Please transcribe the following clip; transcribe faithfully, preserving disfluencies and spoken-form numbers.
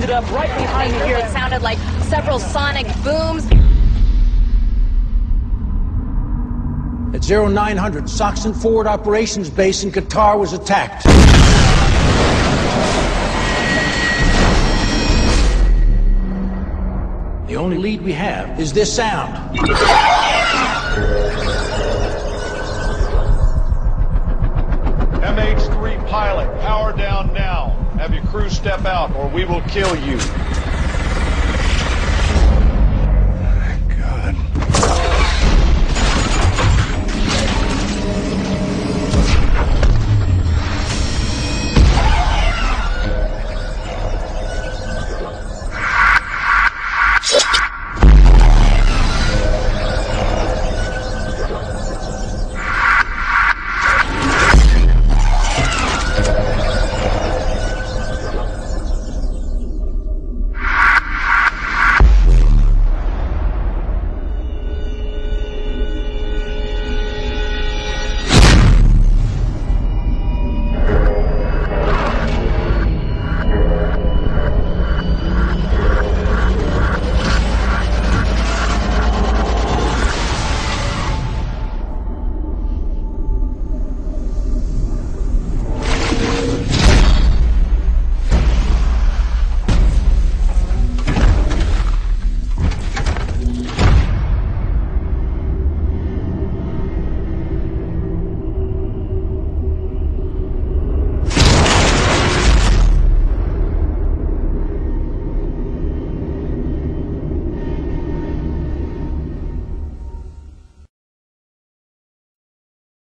it up right behind me here. It sounded like several sonic booms. At zero nine hundred, Soxton Forward Operations Base in Qatar was attacked. The only lead we have is this sound. M H three pilot, power down now. Have your crew step out or we will kill you.